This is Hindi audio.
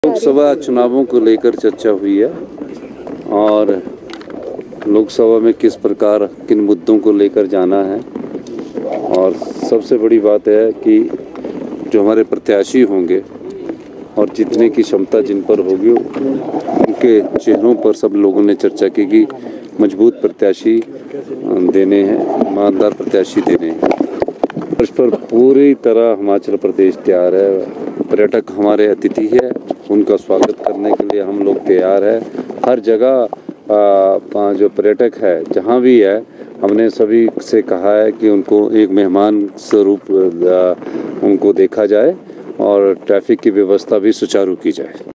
लोकसभा चुनावों को लेकर चर्चा हुई है और लोकसभा में किस प्रकार किन मुद्दों को लेकर जाना है। और सबसे बड़ी बात है कि जो हमारे प्रत्याशी होंगे और जीतने की क्षमता जिन पर होगी उनके चेहरों पर सब लोगों ने चर्चा की कि मजबूत प्रत्याशी देने हैं, ईमानदार प्रत्याशी देने हैं। इस पर पूरी तरह हिमाचल प्रदेश तैयार है। पर्यटक हमारे अतिथि है, उनका स्वागत करने के लिए हम लोग तैयार है। हर जगह जो पर्यटक है जहाँ भी है, हमने सभी से कहा है कि उनको एक मेहमान स्वरूप उनको देखा जाए और ट्रैफिक की व्यवस्था भी सुचारू की जाए।